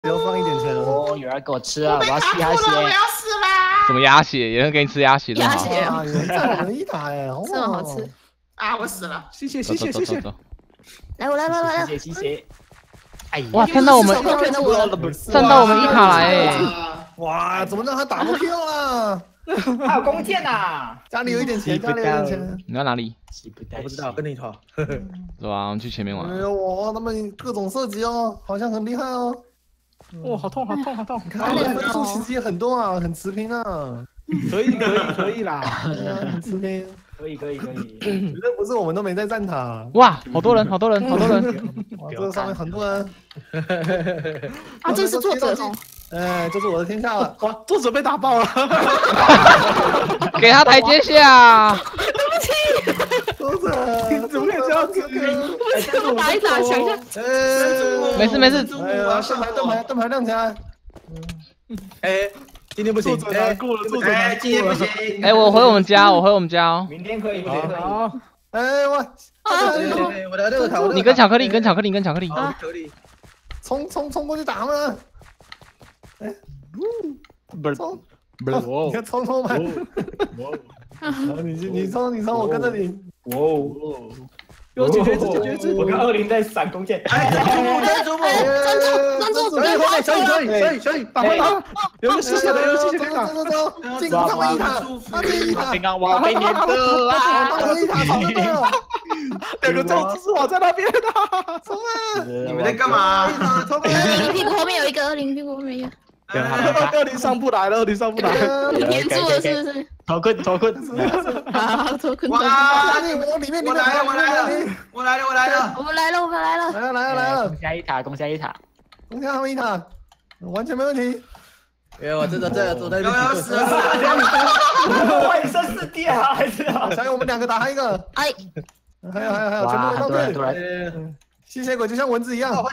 要放一点钱哦。 哦，有人给我吃啊！我要吸鸭血。 我要死啦！ 什么鸭血？有人给你吃鸭血的吗？ 鸭血啊，有人占我们一塔哎，好这么好吃。 啊，我死了！ 谢谢走走走走走。 来，我来了，来了。 谢谢谢谢。哎， 哇，看到我们站到我们一塔来哎！ 哇，怎么让他打不掉啊？ 还有弓箭呐！ 家里有一点钱，家里有一点钱。 你要哪里？ 我不知道，跟你跑。 是吧？我们去前面玩。 哎呦，哇，他们各种射击哦，好像很厉害哦。 哇，好痛，好痛，好痛！ 你看他们分数其实也很多啊，很持平啊。 可以啦， 很持平。 可以。 绝对不是我们都没在站塔。 哇，好多人！ 哇，这上面很多人。 啊，这是作者哦。 哎，这是我的天下了。 哇，作者被打爆了。 给他台阶下。 作者， 你怎么可以这样子？ 打一打，想一下。 没事。 哎呀，盾牌亮起来。 哎，今天不行，作者难过了，作者难今天不行。 哎，我回我们家哦。 明天可以。 好， 哎我， 我来这个塔， 你跟巧克力。 冲过去打他们！哎， 不是冲！ 不是我你看冲吧！你冲，我跟着你。 有解决一只， 我跟20在闪弓箭。 专注， 小雨，打他！有个吸血的， 走，进他们一塔， 刚刚我被碾的啊！ 两个宙之王在那边的， 冲啊！ 你们在干嘛？ 你屁股后面有一个，20屁股后面一个。 20上不来了，粘住了是不是？ 脱困。 好，脱困。 哇！ 我里面， 我来了！ 我们来了。 来了！ 攻下一塔。 攻下他们一塔，完全没问题。 哎，我真的坐在那边。 死了！ 我也剩4滴啊，还是啊？ 小雨，我们2个打他一个。 哎， 还有，全部都对。吸血鬼就像蚊子一样。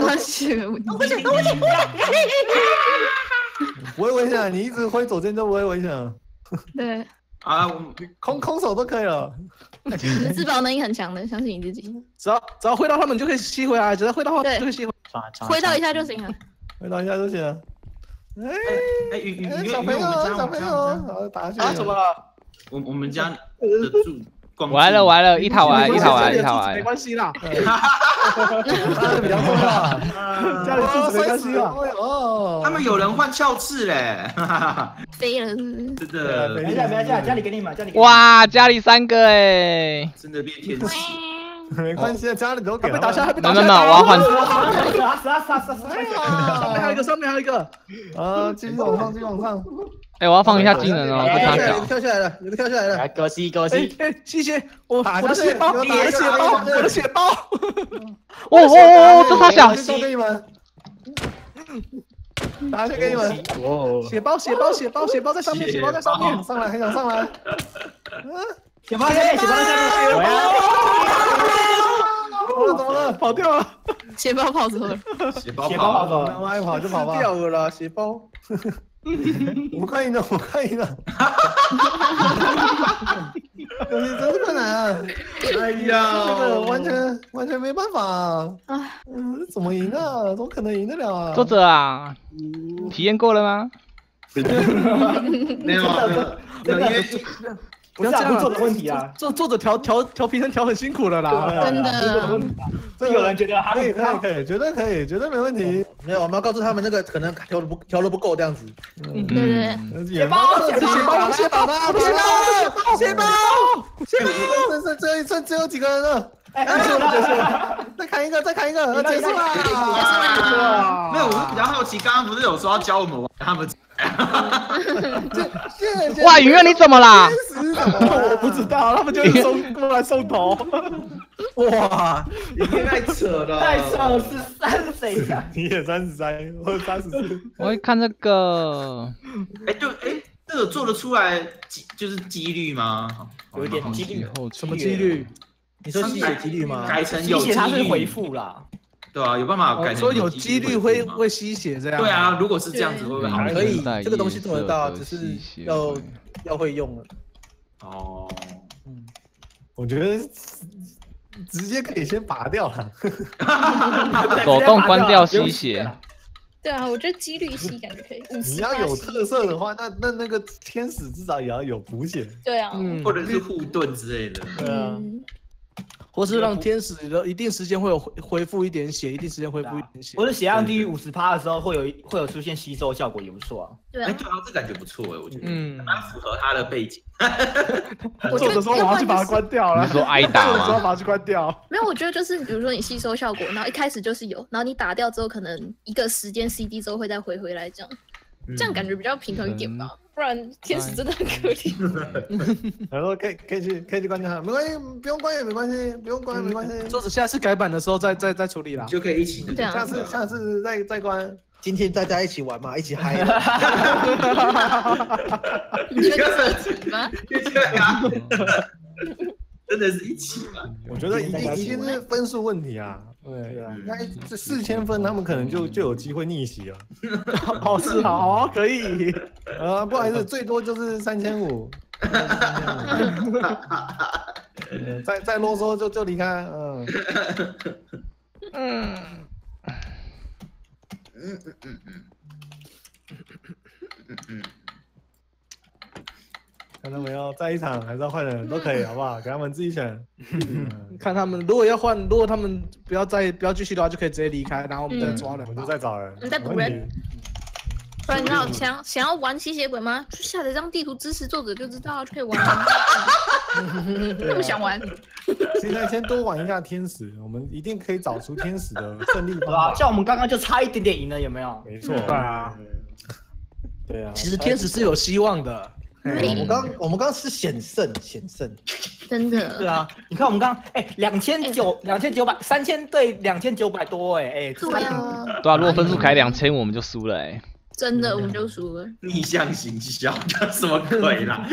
不会危险，你一直挥左键就不会危险。 对啊， 空手都可以了。 你的自保能力很强的，相信你自己。 只要挥到他们就可以吸回来，只要挥到他们就可以吸回来。 挥到一下就行了。 挥到一下就行了。小朋友，好打下去。 啊，怎么了？ 我们家的住。 完了，一塔完， 没关系啦， 比较重要，家里住没关系啦。 哦，他们有人换鞘翅嘞， 飞了， 真的。 没事，家里给你买， 哇，家里3个哎， 真的变天使。 没关系，家里都给。 被打下， 没，我要换。 上面还有一个， 继续往上。 哎，我要放一下技能哦，不差小。 跳下来了，有个跳下来了。 来，哥西。 哎，谢谢我的血包，我的血包。 哦，这差小。 送给你们。打下给你们。 血包在上面， 上来，很想上来。 血包在下面。 怎么了？ 跑掉了。 血包跑走了。 血包跑走了， 我爱跑就跑吧。 掉了，血包。 我快赢了！游戏真是困难啊！ 哎呀， 这个完全没办法啊！怎么赢啊？怎么可能赢得了啊？ 作者啊，体验过了吗？ 没有，因为不是作者问题啊， 作者调平衡调很辛苦了啦， 真的。 这有人觉得可以，绝对可以，绝对没问题。 没有，我们要告诉他们那个可能调的不够这样子。 对。 血包，剩最后几个人了。再砍一个，结束啦！ 没有，我是比较好奇，刚刚不是有说要教我们玩他们？ 哇，云渊你怎么啦？ 我不知道，他们就是过来送头。 哇，你太扯了！ 太扯了，13谁呀？ 你也33，我34。 我会看这个。 这个做得出来就是几率吗？ 有点几率， 什么几率？你说吸血几率吗？ 改成有几率， 它是回复啦。 对啊，有办法改成说有几率会吸血这样。 对啊，如果是这样子会不会好？ 可以，这个东西做得到，只是要会用了。 哦， 我觉得直接可以先拔掉了， 手动关掉吸血。 对啊，我觉得几率系感觉可以。 你要有特色的话，那个天使至少也要有补血。 对啊， 或者是护盾之类的。 对啊， 或是让天使的一定时间会有恢复一点血，一定时间恢复一点血。 或者血量低于50%的时候，会有出现吸收效果，也不错啊。 对啊， 对啊，这感觉不错我觉得，蛮符合他的背景。 做的时候我要去把它关掉了。 你说挨打做的时候吗？ 把它去关掉。 没有，我觉得就是比如说你吸收效果，然后一开始就是有，然后你打掉之后，可能一个时间 CD 之后会再回来这样，这样感觉比较平衡一点吧。不然天使真的很可怜。 然后可以去关掉它，没关系，不用关也没关系，不用关没关系。 桌子下次改版的时候再处理啦。 就可以一起。 对啊， 下次再关。 今天大家一起玩嘛，一起嗨。 你觉得是吗？ 真的是一起嘛？ 我觉得一定是分数问题啊。对啊，应该这4000分，他们可能就有机会逆袭了。 哦，是好，可以。 不好意思，最多就是3500。再啰嗦就离开。看到没有，在一场还是要换人都可以，好不好？给他们自己选。 看他们如果要换，如果他们不要继续的话，就可以直接离开，然后我们再抓人， 我们就再找人。 你再补人。不然你要想要玩吸血鬼吗？去下载张地图支持作者就知道，就可以玩了。那么想玩？ 现在先多玩一下天使，我们一定可以找出天使的胜利方对啊， 法。 像我们刚刚就差一点点赢了，有没有？ 没错。 对啊， 对啊。 其实天使是有希望的。 我们刚是险胜， 真的。 对啊，你看我们刚2900，3000对2900多对啊。 对啊，如果分数开2000，我们就输了真的，我们就输了。 逆向行销，什么鬼啦？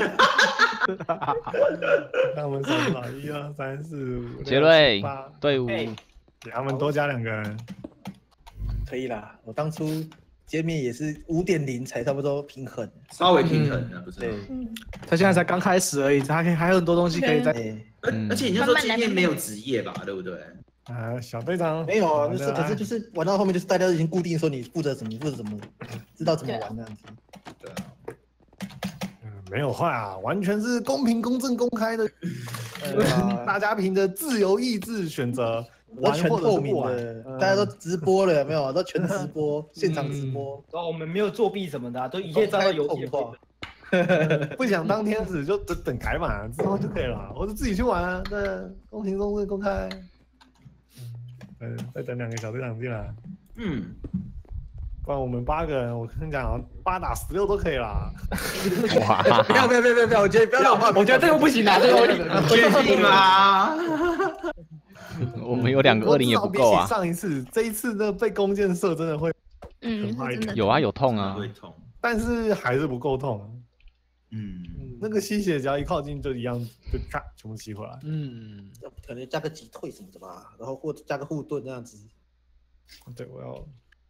那我们算了，1、2、3、4、5、 杰瑞 6、7、8， 队伍给他们多加2个人。 可以啦。我当初歼灭也是5.0才差不多平衡， 稍微平衡的，不是？ 对， 他现在才刚开始而已，他还有很多东西可以在。 而且你那时候今天没有职业吧，对不对？ 小队长没有啊，可是就是玩到后面就是大家都已经固定说你负责什么，知道怎么玩这样子。 对啊。 没有坏啊，完全是公平、公正、公开的，大家凭着自由意志选择玩全或者透明是不玩。 的，大家都直播了，有没有？都全直播，现场直播。 然后我们没有作弊什么的，都一切照到游戏化。 不想当天使就等改版之后就可以了，或者自己去玩啊。对，公平、公正、公开。再等2个小队长进来。不然我们8个人，我跟你讲，8打16都可以啦。 哇！ 不要！我觉得不要， 我觉得这个不行啊，这个确定吗？ 我们有2个20也不够啊。 上一次，这一次的被弓箭射真的会很快一点。 有啊，有痛啊， 会痛， 但是还是不够痛。那个吸血只要一靠近就一样，就咔全部吸回来。 可能加个击退什么的吧，然后或者加个护盾这样子。 对，我要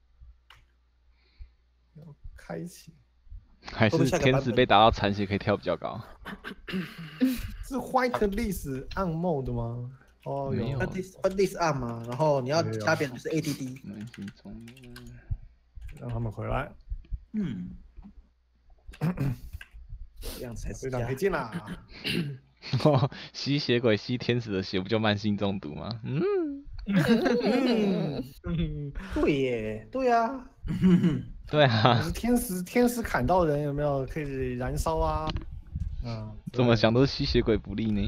开启。 还是天使被打到残血可以跳比较高。 是 White List on mode 吗？哦，有。 White List on 嘛，然后你要加别人是 ADD。 让他们回来。 这样子才是。 队长可以进啦。 吸血鬼吸天使的血，不就慢性中毒吗？ 对耶，对啊。 对啊。 天使砍到人有没有可以燃烧啊？ 怎么想都是吸血鬼不利呢？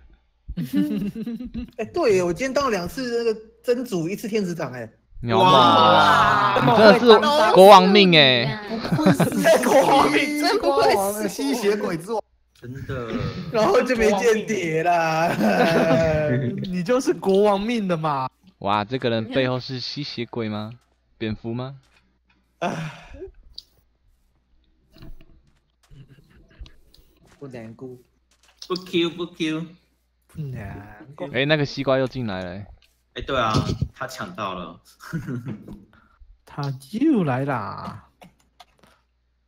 对耶，我今天当了2次那个真主，1次天使长哇！你真的是国王命国王命，真国王，吸血鬼之王。 真的， 然后就没间谍啦。 你就是国王命的嘛？ 哇，这个人背后是吸血鬼吗？蝙蝠吗？ 不难过。 不 Q。 那个西瓜又进来了。 对啊，他抢到了。 他又来啦。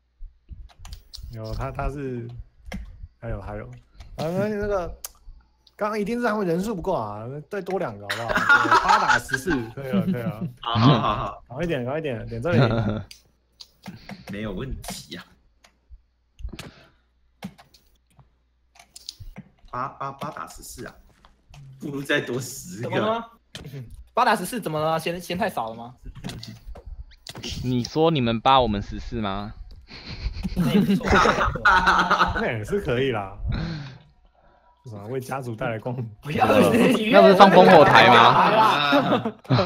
有他是，还有，那个刚刚一定是他们人数不够啊，再多2个好不好？8打14，可以了，可以了。 好， 好一点，好一点，点这里。 没有问题呀。8打14啊，不如再多10个。 怎么了吗？8打14怎么了？嫌太少了吗？ 你说你们8，我们14吗？ 那也不错。 那也是可以啦。是吧？为家族带来光明。 不要， 那不是放烽火台吗？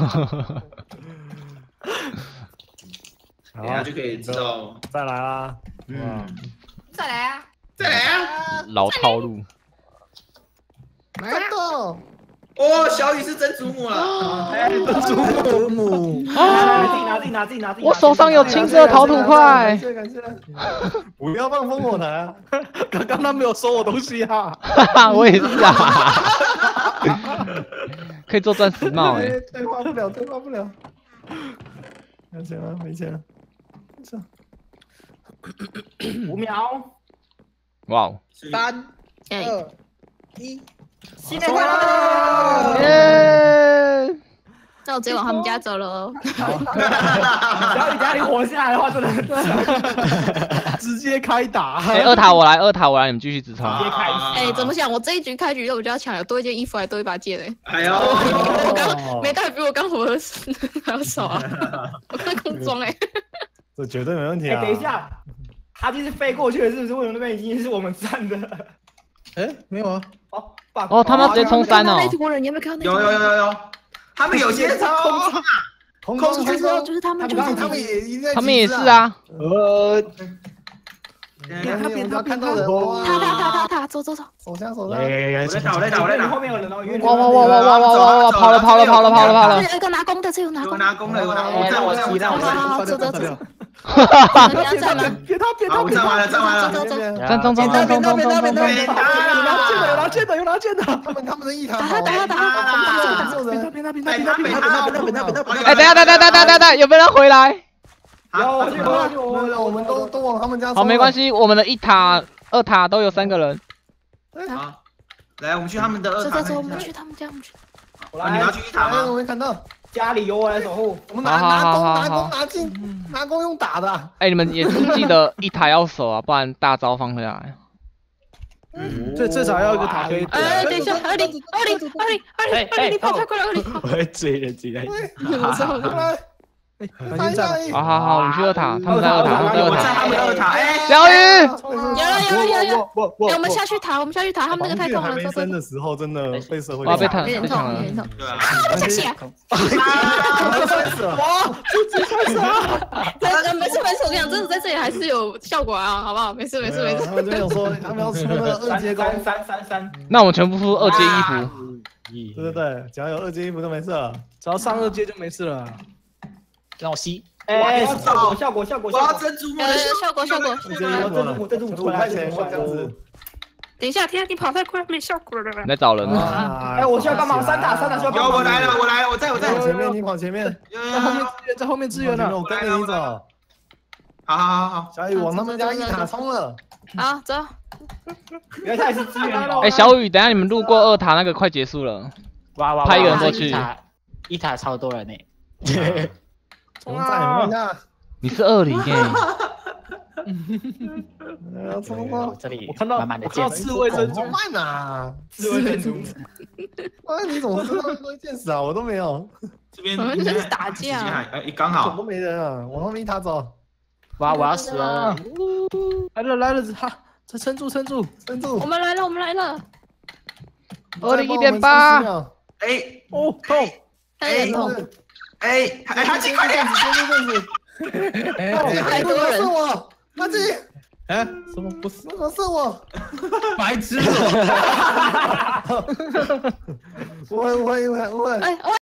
好等下就可以知道。 再来啦。 再来啊！ 再来啊！ 老套路。 真的。 哦，小雨是真祖母了。 祖母。 拿自己。 我手上有青色陶土块。 感谢。不要放烽火台啊！ 刚刚他没有收我东西啊。 哈哈，我也是啊。可以做钻石帽哎。 退化不了。没钱了，没钱了。 5秒。 哇哦。 3、2、1。 新年快乐！ 耶！ 那我直接往他们家走了哦。 小雨家里活下来的话，真的直接开打。 哎，二塔我来，你们继续直冲。 直接开。 哎，怎么想？我这一局开局就比较强，有多一件衣服，还多一把剑嘞。 哎呦， 我刚没带比我刚活的还要少啊！我看空装哎。 这绝对没问题啊！ 等一下，他就是飞过去的，是不是？为什么那边已经是我们站的？ 哎，没有啊。 哦，他们直接冲3哦。 那坨人，你有没有看到？ 有，他们有些是空中， 就是他们， 他们也是啊。 边他看到人， 他走， 手枪， 我在打， 后面有人哦， 哇，跑了。 有一个拿弓的，这有拿弓， 我走。 别他， 我站完了， 走。 有拿剑的。 他们的一塔。 哎，等下，有没有人回来？ 有，我们都往他们家。 好，没关系，我们的1塔、2塔都有3个人。 好，来，我们去他们的2塔。 走，我们去他们家， 你们要去1塔吗？ 我没看到。 家里由我来守护。 我们拿弓拿弓用打的。 哎，你们也记得1塔要守啊，不然大招放回来。 最少要一个塔可以。 哎，等一下，20，你跑太快了，20。 我会追人进来。 好，我们去2塔，他们在2塔， 我在他们2塔。哎， 小雨， 有，我们下去塔，他们那个太痛了。 还没升的时候，真的被社会。 被抢了。 对啊。 下血。 哇， 没事，我跟你讲，真的在这里还是有效果啊，好不好？没事。 他们就有说，他们要出那个2阶弓。 3。 那我们全部出2阶衣服。 对，只要有2阶衣服就没事了， 只要上2阶就没事了。 让我吸。哎，效果！ 我要真祖母的效果。 真祖母 5块钱这样子。 等一下，你跑太快，没效果了。 你在找人呢？ 哎，我需要帮忙，3打需要帮忙。 我来了，我在前面，你跑前面。 在后面支援呢， 我跟着你走。 好， 小雨往他们家1塔冲了。 好，走。 原来他也是支援。 哎，小雨，等下你们路过2塔那个快结束了，派一个人过去。 1塔超多人呢。 冲啊！ 你是20耶。 这里我看到刺猬珍珠慢啊！ 刺猬珍珠。 你怎么知道刺猬剑士啊？我都没有。 这边这是打架。 刚好都没人啊！往后面1塔走。 哇，我要死了！ 来了，他撑住！ 我们来了。 21.8。 哎， 哦，痛！ 很痛。 哎，哈基快点！ 太多人！是我，哈基。 哎，什么不是？ 是我， 白痴！ 我。哎。